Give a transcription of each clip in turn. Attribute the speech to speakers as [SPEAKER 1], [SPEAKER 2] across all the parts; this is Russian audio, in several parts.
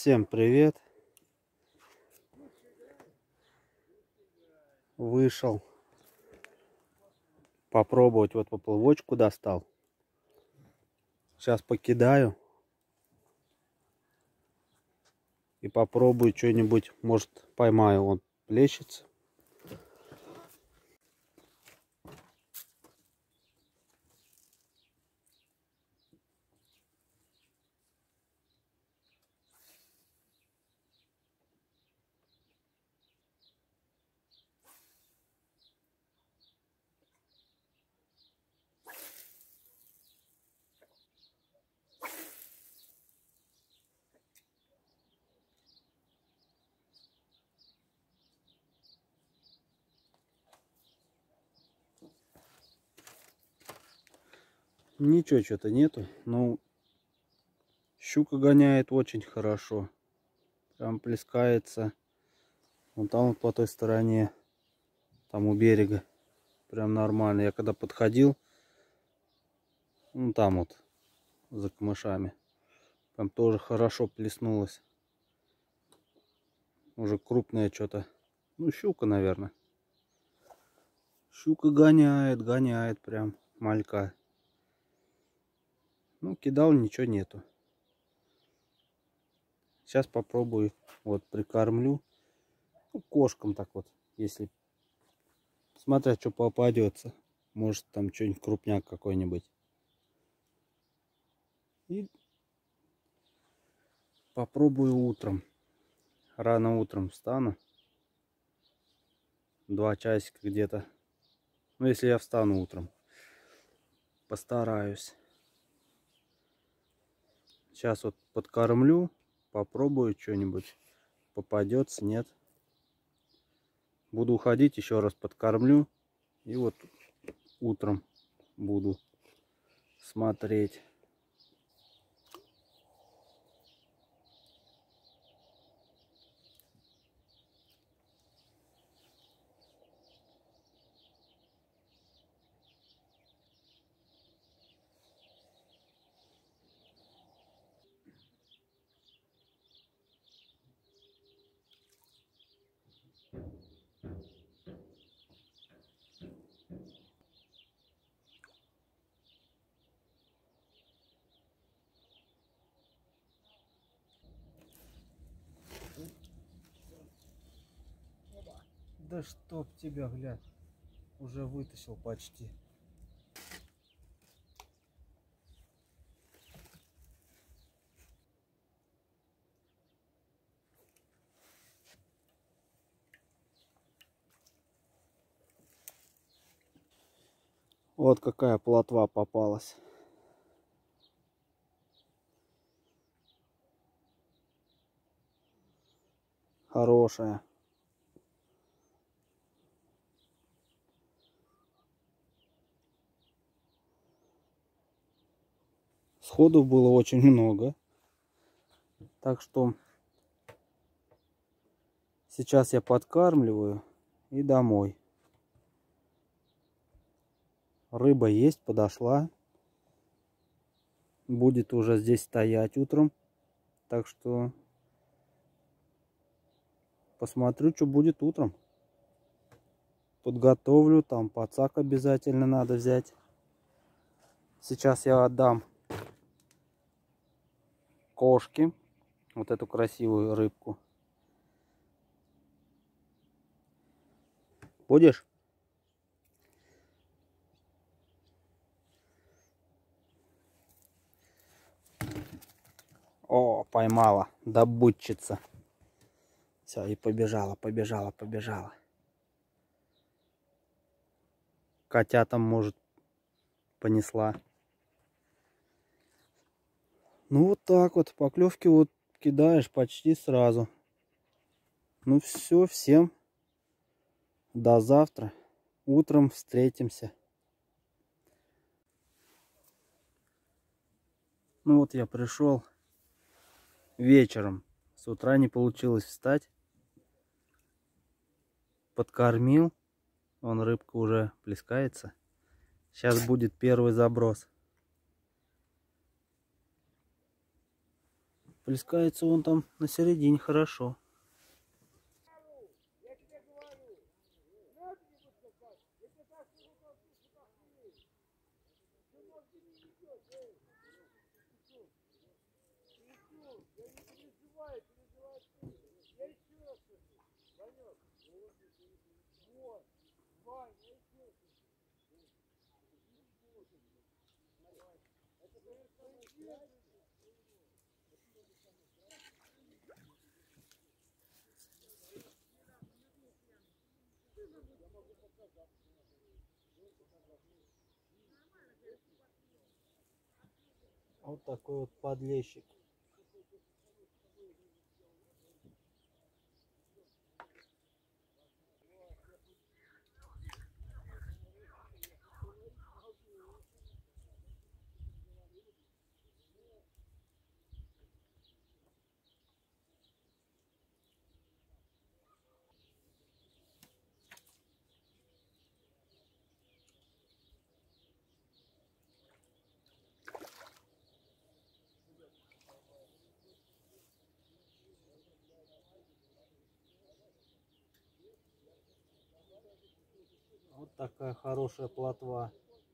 [SPEAKER 1] Всем привет! Вышел попробовать, вот поплавочку достал. Сейчас покидаю и попробую что-нибудь, может поймаю. Он плещется. Ничего, что-то нету. Ну, щука гоняет очень хорошо. Прям плескается. Вон там вот по той стороне, там у берега. Прям нормально. Я когда подходил, ну там вот, за камышами, там тоже хорошо плеснулось. Уже крупная что-то. Ну, щука, наверное. Щука гоняет прям малька. Ну, кидал, ничего нету. Сейчас попробую, вот прикормлю. Ну, кошкам так вот, если, смотря что попадется. Может там что-нибудь крупняк какой-нибудь. И попробую утром. Рано утром встану. 2 часика где-то. Ну, если я встану утром. Постараюсь. Сейчас вот подкормлю. Попробую что-нибудь. Попадется, нет. Буду уходить, еще раз подкормлю. И вот утром буду смотреть. Да чтоб тебя, глянь, уже вытащил почти. Вот какая плотва попалась. Хорошая. Сходу было очень много. Так что сейчас я подкармливаю и домой. Рыба есть, подошла. Будет уже здесь стоять утром. Так что посмотрю, что будет утром. Подготовлю. Там пацак обязательно надо взять. Сейчас я отдам кошке вот эту красивую рыбку. Будешь? О, поймала. Добытчица. Все, и побежала. Котятам, может, понесла. Ну вот так вот. Поклевки вот кидаешь почти сразу. Ну все, всем до завтра. Утром встретимся. Ну вот я пришел вечером. С утра не получилось встать. Подкормил. Вон рыбка уже плескается. Сейчас будет первый заброс. Плескается он там на середине хорошо. Вот такой вот подлещик. Вот такая хорошая плотва.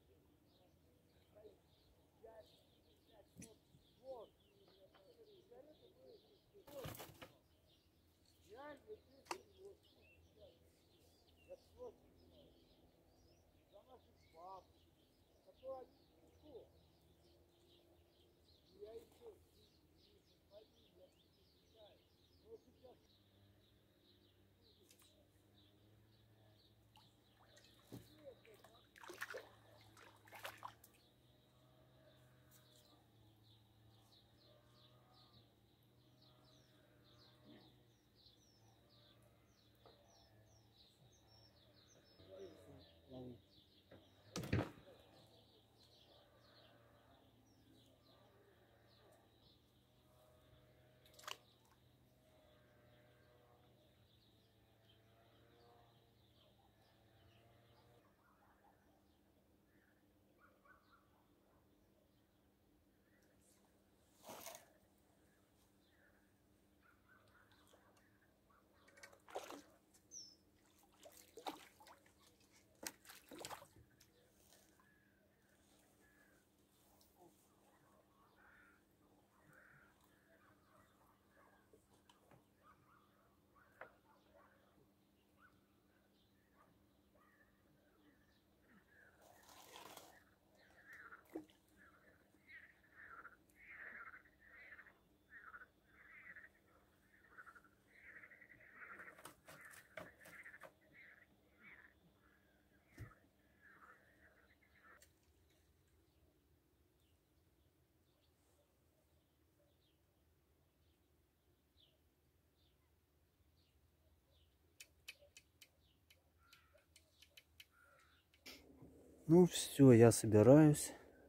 [SPEAKER 1] Ну все, я собираюсь.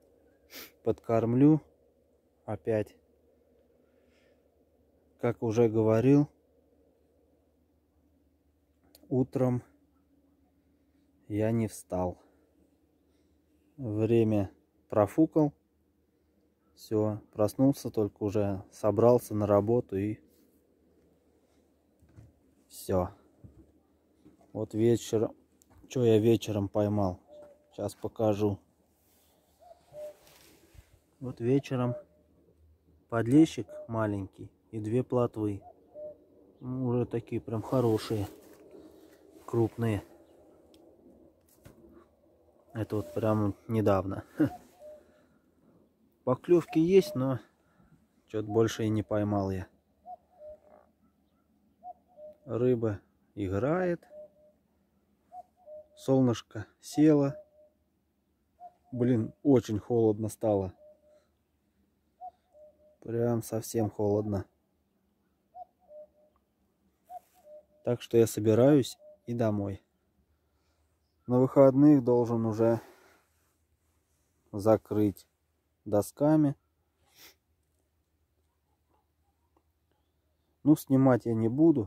[SPEAKER 1] Подкормлю опять. Как уже говорил, утром я не встал. Время профукал. Все, проснулся, только уже собрался на работу и все. Вот вечер. Что я вечером поймал? Сейчас покажу. Вот вечером подлещик маленький и 2 плотвы. Ну, уже такие прям хорошие, крупные. Это вот прям недавно. Поклевки есть, но что-то больше и не поймал я. Рыба играет. Солнышко село. Блин, очень холодно стало. Прям совсем холодно. Так что я собираюсь и домой. На выходных должен уже закрыть досками. Ну, снимать я не буду.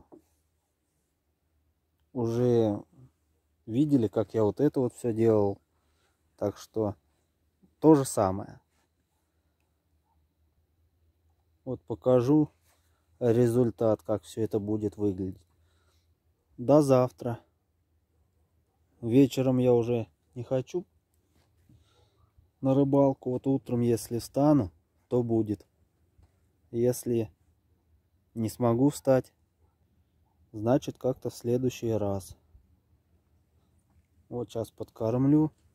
[SPEAKER 1] Уже видели, как я вот это вот все делал. Так что то же самое. Вот покажу результат, как все это будет выглядеть. До завтра. Вечером я уже не хочу на рыбалку. Вот утром, если встану, то будет. Если не смогу встать, значит как-то в следующий раз. Вот сейчас подкормлю.